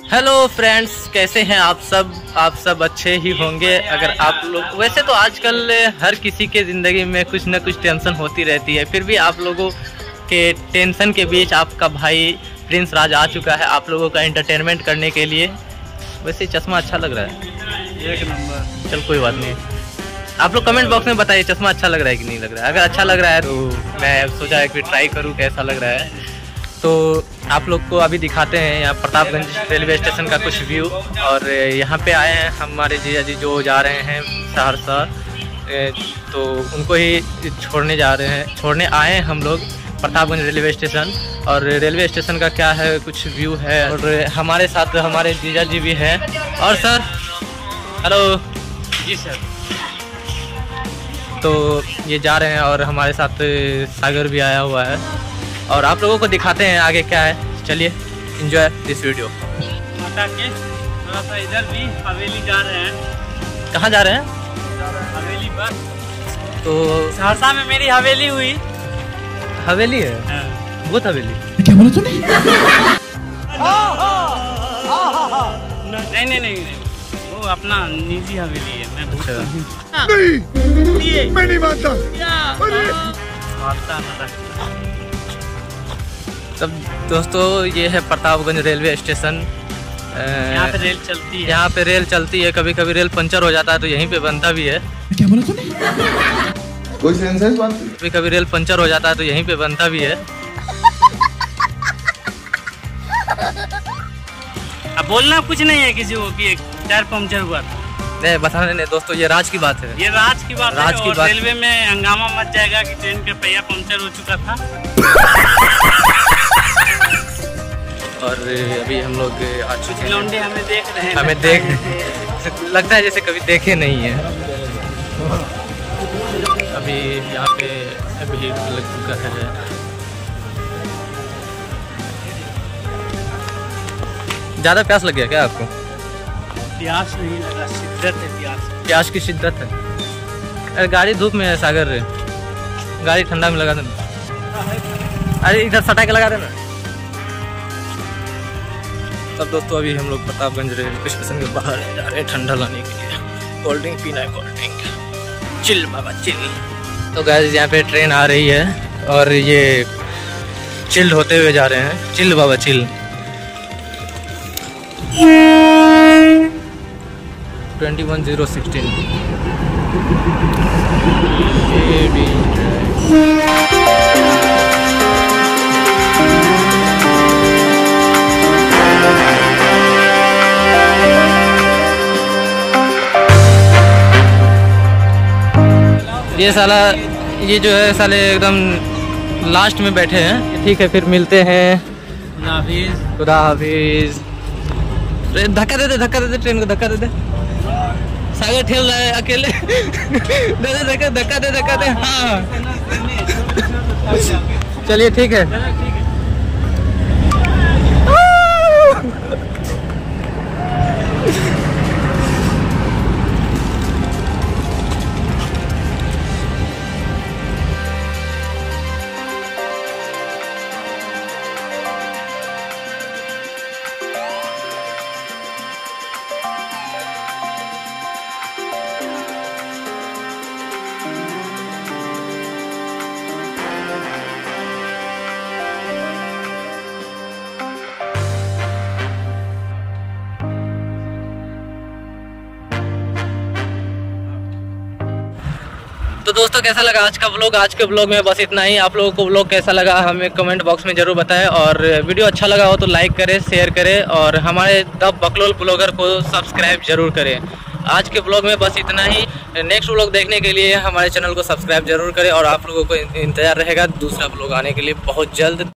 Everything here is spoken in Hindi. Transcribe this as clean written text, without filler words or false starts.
हेलो फ्रेंड्स, कैसे हैं आप सब अच्छे ही होंगे। अगर आप लोग वैसे तो आजकल हर किसी के ज़िंदगी में कुछ ना कुछ टेंशन होती रहती है, फिर भी आप लोगों के टेंशन के बीच आपका भाई प्रिंस राज आ चुका है आप लोगों का एंटरटेनमेंट करने के लिए। वैसे चश्मा अच्छा लग रहा है, एक नंबर। चल कोई बात नहीं, आप लोग कमेंट बॉक्स में बताइए चश्मा अच्छा लग रहा है कि नहीं लग रहा है। अगर अच्छा लग रहा है तो मैं सोचा है कि ट्राई करूँ कैसा लग रहा है। तो आप लोग को अभी दिखाते हैं यहाँ प्रतापगंज रेलवे स्टेशन का कुछ व्यू। और यहाँ पे आए हैं हमारे जीजा जी जो जा रहे हैं सहरसा, तो उनको ही छोड़ने आए हैं हम लोग प्रतापगंज रेलवे स्टेशन। और रेलवे स्टेशन का क्या है कुछ व्यू है, और हमारे साथ हमारे जीजा जी भी हैं। और सर हेलो जी सर। तो ये जा रहे हैं और हमारे साथ सागर भी आया हुआ है, और आप लोगों को दिखाते हैं आगे क्या है। चलिए एंजॉय दिस वीडियो। माता के थोड़ा सा इधर भी हवेली जा रहे हैं। कहाँ जा रहे हैं? हवेली पर। तो सहरसा में मेरी हवेली हुई। हवेली है, बहुत हवेली। क्या बोला तूने? नहीं, वो अपना निजी हवेली है। मैं अच्छा नहीं, मैं नहीं मानता। मानता ना रखता। तब दोस्तों ये है प्रतापगंज रेलवे स्टेशन। यहाँ पे रेल चलती है। यहाँ पे रेल चलती है, कभी कभी रेल पंचर हो जाता है तो यहीं पे बनता भी है। क्या बोला तूने? कोई सेंस है इस बात? कभी कभी रेल पंचर हो जाता है तो यहीं पे बनता भी है। अब बोलना कुछ नहीं है किसी को कि टायर पंचर हुआ था। नहीं बताने नहीं दोस्तों, ये राज की बात है। ये राज की बात है। और बात। रेलवे में हंगामा मच जाएगा कि ट्रेन का पहिया पंचर हो चुका था। और अभी हम लोग आ चुके हैं। लौंडे हमें देख रहे हैं। हमें देख लगता है जैसे कभी देखे नहीं है। अभी यहाँ पे अभी लग चुका है। ज़्यादा प्यास लग गया क्या आपको? प्यास नहीं लगा, शिद्दत है प्यास। प्यास की शिद्दत है। अरे गाड़ी धूप में है सागर रे, गाड़ी ठंडा में लगा देना। अरे इधर सटा के लगा देना। तब दोस्तों अभी हम लोग प्रतापगंज रेलवे स्टेशन के बाहर जा रहे हैं ठंडा लाने के लिए। कोल्ड ड्रिंक पीना है, कोल्ड ड्रिंक। चिल बाबा चिल। तो गाइस यहाँ पे ट्रेन आ रही है और ये चिल्ड होते हुए जा रहे हैं। चिल बाबा चिल। 21016 ये साला ये जो है साले एकदम लास्ट में बैठे हैं। ठीक है फिर मिलते हैं। खुदा हाफिज। धक्का दे दे ट्रेन को, धक्का दे दे। सागर ठेल रहा है अकेले। धक्का दे। हाँ चलिए ठीक है। तो दोस्तों कैसा लगा आज का व्लॉग? आज के व्लॉग में बस इतना ही। आप लोगों को व्लॉग कैसा लगा हमें कमेंट बॉक्स में ज़रूर बताएं, और वीडियो अच्छा लगा हो तो लाइक करें, शेयर करें, और हमारे द बकलोल ब्लॉगर को सब्सक्राइब जरूर करें। आज के व्लॉग में बस इतना ही। नेक्स्ट व्लॉग देखने के लिए हमारे चैनल को सब्सक्राइब जरूर करें, और आप लोगों को इंतज़ार रहेगा दूसरा व्लॉग आने के लिए बहुत जल्द।